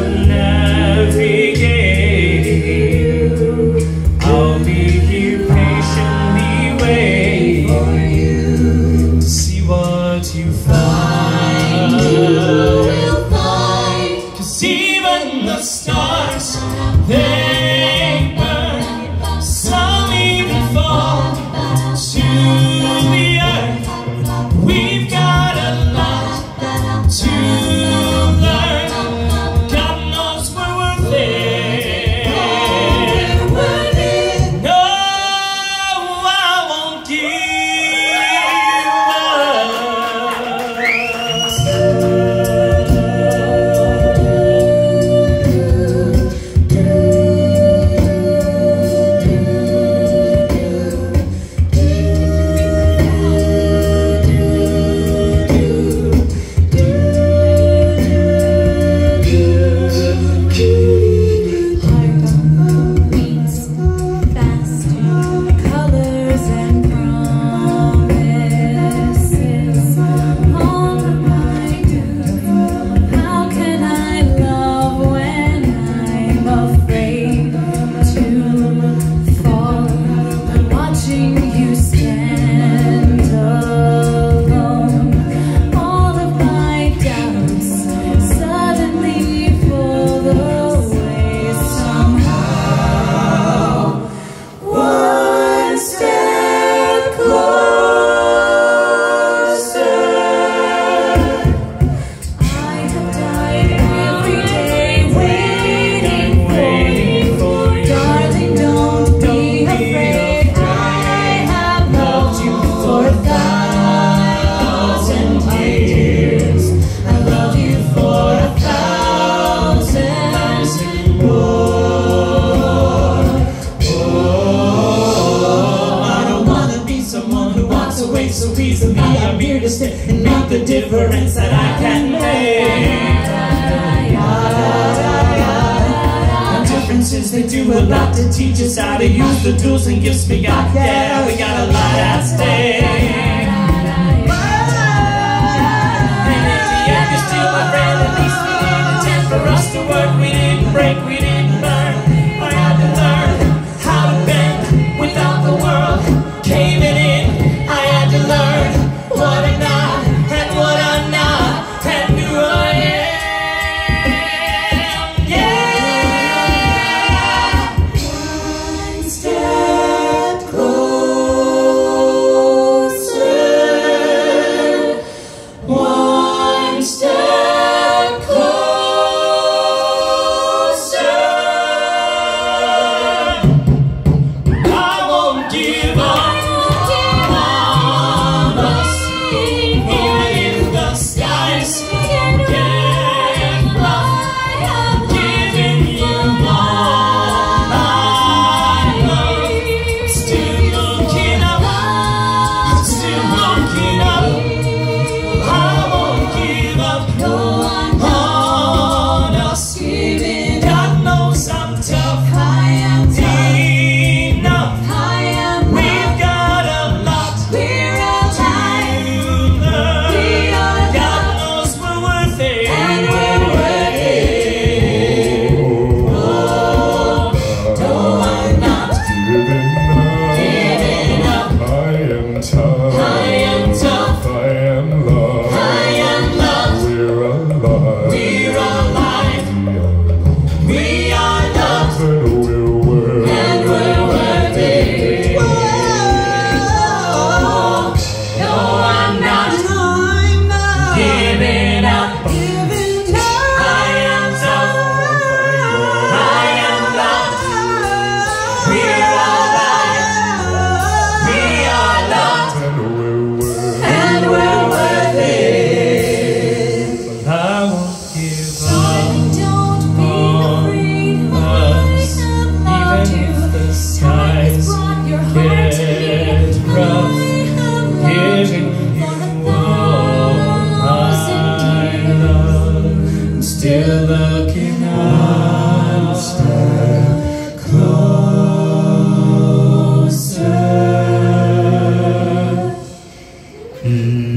navigate. I'll be here patiently waiting for you to see what you find. You'll find. 'Cause even the stars, they burn. Some even fall to the earth. We've got a lot to learn. God knows we're worth it. No, I won't give so easily. I'm here to stay and make the difference that I can make. The differences, they do a lot to teach us how to use the tools and gifts we got. Yeah, we got a lot at stake. And in the end, you're still my friend. At least we didn't intend for us to work. We didn't break, we didn't burn. I had to learn how to bend without the world caving in. I had to learn what I'm not and what I'm not and who I am. Yeah. One step closer. One step closer. I won't give up. Still looking one step closer.